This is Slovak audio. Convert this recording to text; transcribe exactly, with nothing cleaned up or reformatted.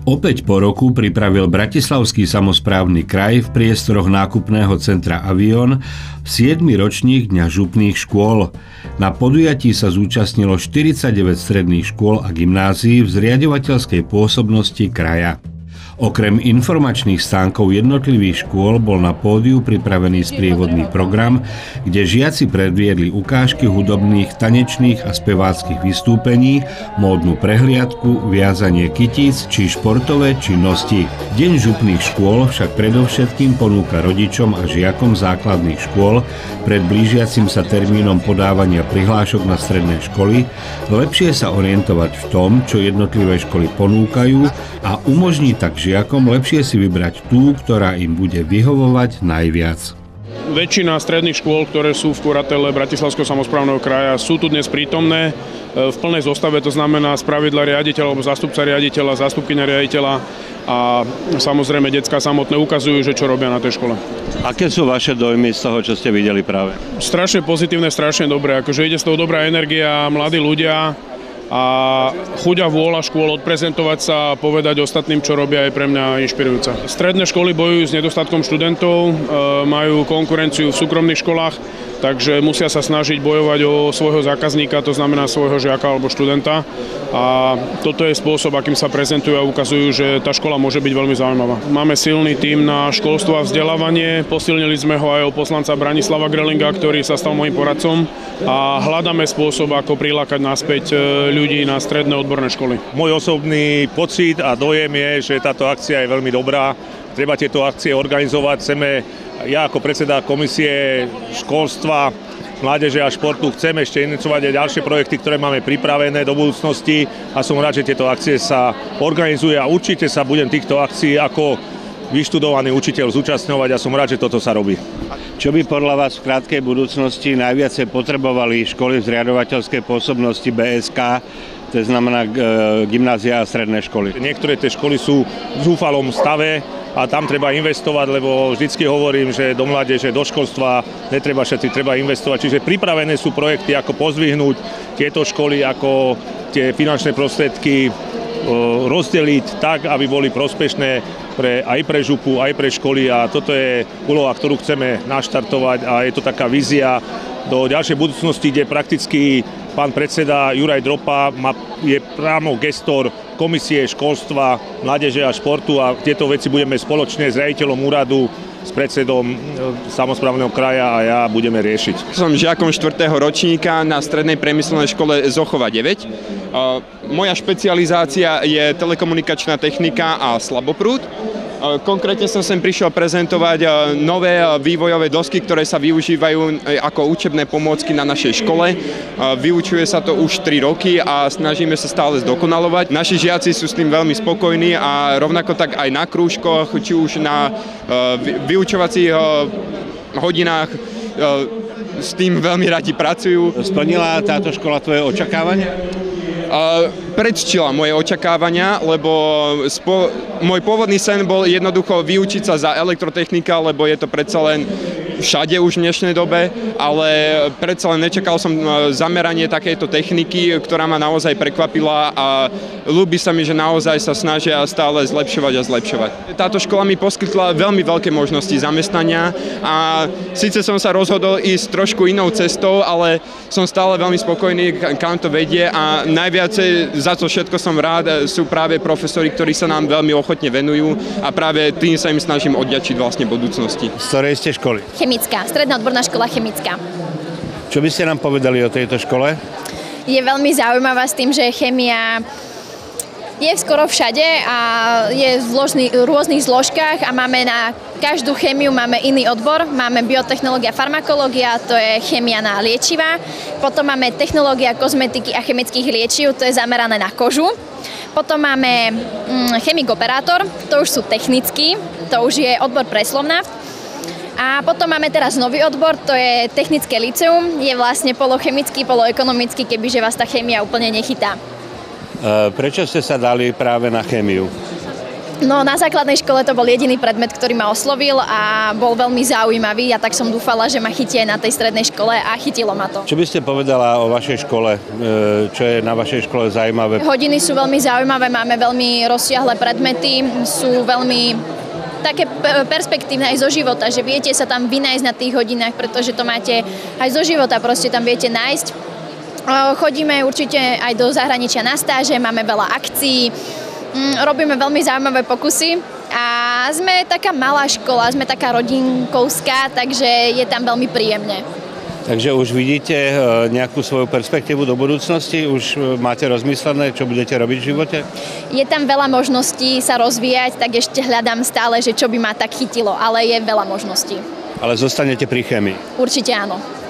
Opäť po roku pripravil Bratislavský samosprávny kraj v priestoroch nákupného centra Avion siedmy ročník Dňa župných škôl. Na podujatí sa zúčastnilo štyridsaťdeväť stredných škôl a gymnázií v zriaďovateľskej pôsobnosti kraja. Okrem informačných stánkov jednotlivých škôl bol na pódiu pripravený sprievodný program, kde žiaci predviedli ukážky hudobných, tanečných a speváckych vystúpení, módnu prehliadku, viazanie kytíc či športové činnosti. Deň župných škôl však predovšetkým ponúka rodičom a žiakom základných škôl pred blížiacim sa termínom podávania prihlášok na stredné školy lepšie sa orientovať v tom, čo jednotlivé školy ponúkajú a umožní tak žiakom lepšie si vybrať tú, ktorá im bude vyhovovať najviac. Väčšina stredných škôl, ktoré sú v kuratele Bratislavského samosprávneho kraja, sú tu dnes prítomné v plnej zostave, to znamená spravidla riaditeľ alebo zástupca riaditeľa, zástupkyňa riaditeľa a samozrejme decká samotné ukazujú, že čo robia na tej škole. Aké sú vaše dojmy z toho, čo ste videli práve? Strašne pozitívne, strašne dobré, akože ide z toho dobrá energia, mladí ľudia a chuť a vôľa škôl odprezentovať sa a povedať ostatným, čo robia, je pre mňa inšpirujúca. Stredné školy bojujú s nedostatkom študentov, majú konkurenciu v súkromných školách, takže musia sa snažiť bojovať o svojho zákazníka, to znamená svojho žiaka alebo študenta. A toto je spôsob, akým sa prezentujú a ukazujú, že tá škola môže byť veľmi zaujímavá. Máme silný tím na školstvo a vzdelávanie, posilnili sme ho aj o poslanca Branislava Grelinga, ktorý sa stal môjim poradcom a hľadáme spôsob, ako prilákať naspäť ľudí na stredné odborné školy. Môj osobný pocit a dojem je, že táto akcia je veľmi dobrá. Treba tieto akcie organizovať. Chceme, ja ako predseda komisie školstva, mládeže a športu chcem ešte iniciovať aj ďalšie projekty, ktoré máme pripravené do budúcnosti a som rád, že tieto akcie sa organizujú a určite sa budem týchto akcií ako vyštudovaný učiteľ zúčastňovať a som rád, že toto sa robí. Čo by podľa vás v krátkej budúcnosti najviac potrebovali školy v zriaďovateľskej pôsobnosti bé es ká, to znamená gymnázia a stredné školy? Niektoré tie školy sú v zúfalom stave a tam treba investovať, lebo vždycky hovorím, že do mládeže, do školstva netreba šetriť, treba investovať. Čiže pripravené sú projekty, ako pozdvihnúť tieto školy, ako tie finančné prostriedky rozdeliť tak, aby boli prospešné pre, aj pre župu, aj pre školy a toto je úloha, ktorú chceme naštartovať a je to taká vízia do ďalšej budúcnosti, kde prakticky pán predseda Juraj Dropa je priamo gestor komisie školstva, mládeže a športu a tieto veci budeme spoločne s riaditeľom úradu, s predsedom samosprávneho kraja a ja budeme riešiť. Som žiakom štvrtého ročníka na strednej priemyselnej škole Zochova deväť. Moja špecializácia je telekomunikačná technika a slaboprúd. Konkrétne som sem prišiel prezentovať nové vývojové dosky, ktoré sa využívajú ako učebné pomôcky na našej škole. Vyučuje sa to už tri roky a snažíme sa stále zdokonalovať. Naši žiaci sú s tým veľmi spokojní a rovnako tak aj na krúžkoch, či už na vyučovacích hodinách s tým veľmi radi pracujú. Splnila táto škola tvoje očakávania? Predčila moje očakávania, lebo spo, môj pôvodný sen bol jednoducho vyučiť sa za elektrotechnika, lebo je to predsa len všade už v dnešnej dobe, ale predsa len nečakal som zameranie takejto techniky, ktorá ma naozaj prekvapila a ľúbi sa mi, že naozaj sa snažia stále zlepšovať a zlepšovať. Táto škola mi poskytla veľmi veľké možnosti zamestnania a síce som sa rozhodol ísť trošku inou cestou, ale som stále veľmi spokojný, kam to vedie a najviacej za to všetko som rád sú práve profesori, ktorí sa nám veľmi ochotne venujú a práve tým sa im snažím odďačiť vlastne budúcnosti. Z ktorej ste školy? Chemická, stredná odborná škola chemická. Čo by ste nám povedali o tejto škole? Je veľmi zaujímavá s tým, že chémia je skoro všade a je v zložný, rôznych zložkách a máme na každú chémiu máme iný odbor. Máme biotechnológia, farmakológia, to je chémia na liečivá. Potom máme technológia kozmetiky a chemických liečiv, to je zamerané na kožu. Potom máme hm, chemik-operátor, to už sú technickí, to už je odbor pre slovnaft. A potom máme teraz nový odbor, to je technické liceum, je vlastne polochemický, poloekonomický, kebyže vás tá chémia úplne nechytá. Prečo ste sa dali práve na chémiu? No, na základnej škole to bol jediný predmet, ktorý ma oslovil a bol veľmi zaujímavý a tak som dúfala, že ma chytí aj na tej strednej škole a chytilo ma to. Čo by ste povedala o vašej škole? Čo je na vašej škole zaujímavé? Hodiny sú veľmi zaujímavé, máme veľmi rozsiahle predmety, sú veľmi také perspektívne aj zo života, že viete sa tam vynájsť na tých hodinách, pretože to máte aj zo života, proste tam viete nájsť. Chodíme určite aj do zahraničia na stáže, máme veľa akcií, robíme veľmi zaujímavé pokusy a sme taká malá škola, sme taká rodinkovská, takže je tam veľmi príjemne. Takže už vidíte nejakú svoju perspektívu do budúcnosti? Už máte rozmyslené, čo budete robiť v živote? Je tam veľa možností sa rozvíjať, tak ešte hľadám stále, že čo by ma tak chytilo, ale je veľa možností. Ale zostanete pri chémii? Určite áno.